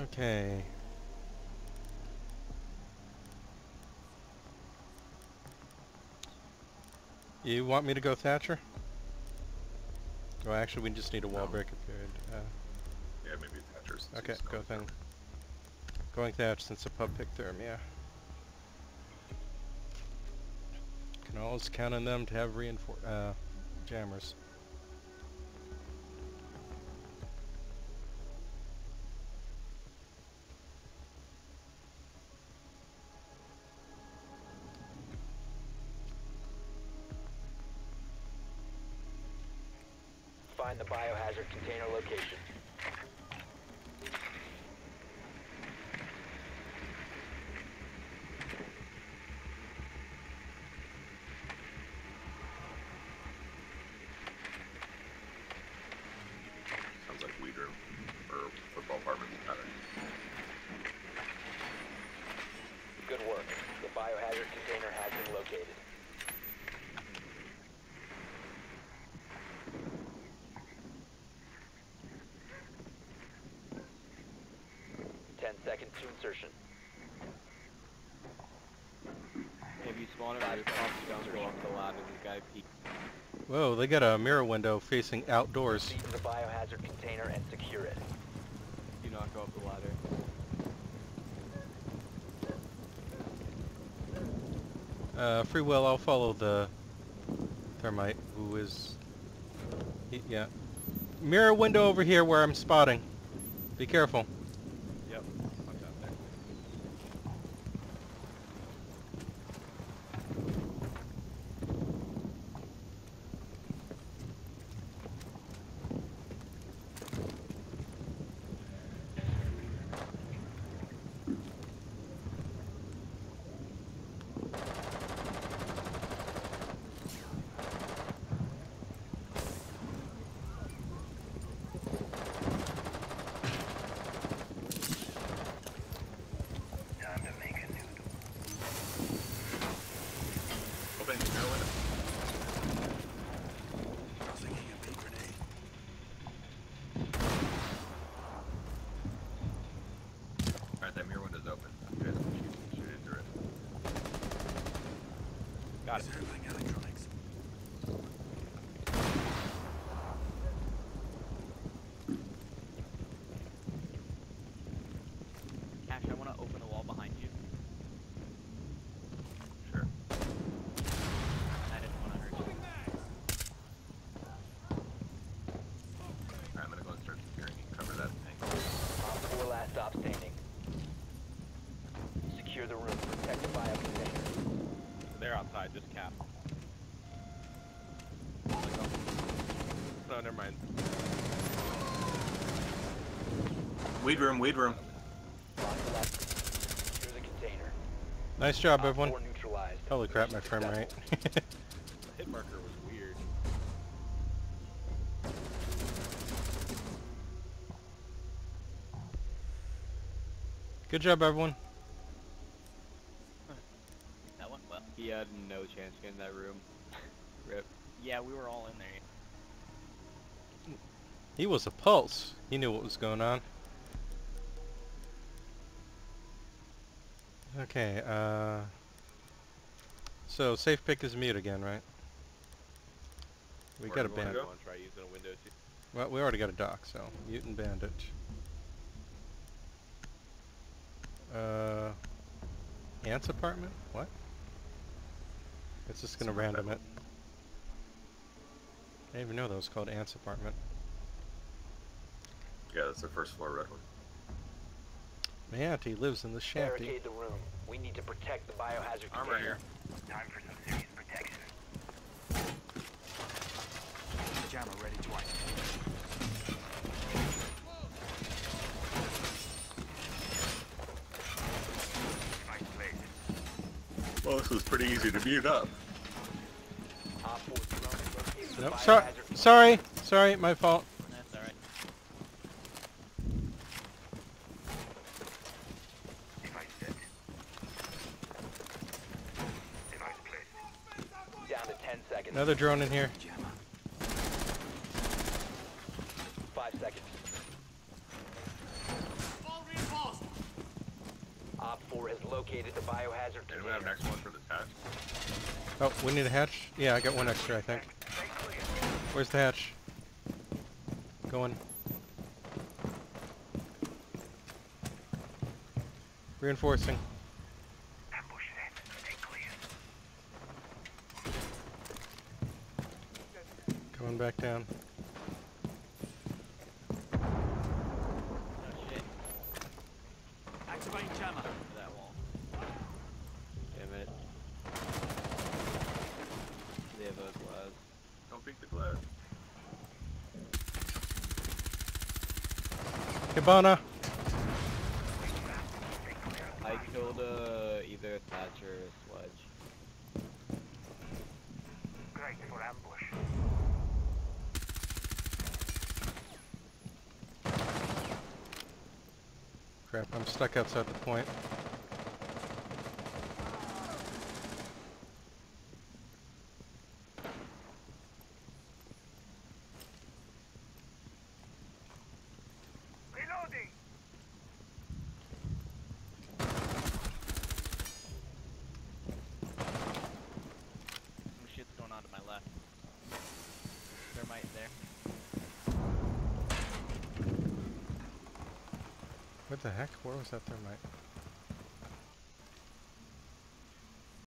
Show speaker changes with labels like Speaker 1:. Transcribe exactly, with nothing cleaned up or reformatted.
Speaker 1: Okay. You want me to go Thatcher? Well, actually, we just need a wall
Speaker 2: No.
Speaker 1: breaker period. Uh,
Speaker 2: Yeah, maybe Thatcher's.
Speaker 1: okay, go thing. Going Thatch since the pub picked therm, yeah. Can always count on them to have reinfor- uh, jammers.
Speaker 3: Find the biohazard container location.
Speaker 2: Sounds like weed room or football apartment. I don't know.
Speaker 3: Good work. The biohazard container has been located. Ten seconds to insertion.
Speaker 4: If you spawn it, I probably don't go up the ladder. This guy peeked.
Speaker 1: Whoa, they got a mirror window facing outdoors.
Speaker 3: Proceed to the biohazard container and secure it.
Speaker 4: Do not go up the ladder.
Speaker 1: Uh, free will, I'll follow the thermite, who is... He, yeah. Mirror window over here where I'm spotting. Be careful.
Speaker 4: Yep. Watch out there.
Speaker 2: Open the mirror window. Alright, that mirror window's open. You guys can shoot, shoot it through it.
Speaker 4: Got it. Cash, I want to open a wall behind you.
Speaker 2: Sure.
Speaker 4: I didn't want to hurt you.
Speaker 2: Alright, I'm gonna go and start securing and cover that thing.
Speaker 3: Op four last stop standing. Secure the room. Protect the bio container.
Speaker 4: They're outside, just cap. No, never mind.
Speaker 2: Weed room, weed room.
Speaker 3: Lock the last. Secure the container.
Speaker 1: Nice job,
Speaker 3: Op
Speaker 1: everyone.
Speaker 3: four neutralized.
Speaker 1: Holy crap, my frame
Speaker 3: Successful.
Speaker 1: rate.
Speaker 4: The hit marker was weird.
Speaker 1: Good job, everyone.
Speaker 4: That went well. He had no chance getting that room. Rip. Yeah, we were all in there.
Speaker 1: He was a pulse. He knew what was going on. Okay, uh... So, safe pick is mute again, right? We
Speaker 2: Where
Speaker 1: got a
Speaker 2: do you wanna
Speaker 1: bandit.
Speaker 2: go?
Speaker 4: Want to try using a window too?
Speaker 1: Well, we already got a dock, so mute and bandit. Uh... Ant's apartment? What? It's just gonna
Speaker 2: Super
Speaker 1: random
Speaker 2: federal.
Speaker 1: it. I didn't even know that was called Ant's apartment.
Speaker 2: Yeah, that's the first floor red one.
Speaker 1: My auntie lives in the shanty.
Speaker 3: Barricade the room. We need to protect the biohazard
Speaker 2: Armor
Speaker 3: container.
Speaker 2: here.
Speaker 5: Time for some serious protection. Jammer ready twice. Nice place.
Speaker 2: Well, this was pretty easy to mute up.
Speaker 3: Op four drone is located in the
Speaker 1: Nope, sorry,
Speaker 3: biohazard
Speaker 1: sorry, sorry, my fault.
Speaker 4: That's alright.
Speaker 5: Device set. Device placed.
Speaker 3: Down to ten seconds.
Speaker 1: Another drone in here.
Speaker 5: Jammer.
Speaker 3: Five seconds. located the biohazard
Speaker 2: And we have
Speaker 3: container.
Speaker 2: next one for this hatch.
Speaker 1: Oh, we need a hatch? Yeah, I got one extra, I think. Where's the hatch? Going. Reinforcing.
Speaker 5: Ambush set. Stay clear.
Speaker 1: Going back down.
Speaker 4: Oh shit.
Speaker 5: Activating jammer.
Speaker 4: That wall. Damn it. They have a glass.
Speaker 2: Don't peek the glass.
Speaker 1: Hibana!
Speaker 4: I killed uh, either Thatcher or Sledge.
Speaker 5: Great for ambush.
Speaker 1: Crap, I'm stuck outside the point.
Speaker 5: Reloading.
Speaker 4: Some shit's going on to my left. Thermite there.
Speaker 1: What the heck? Where was that thermite?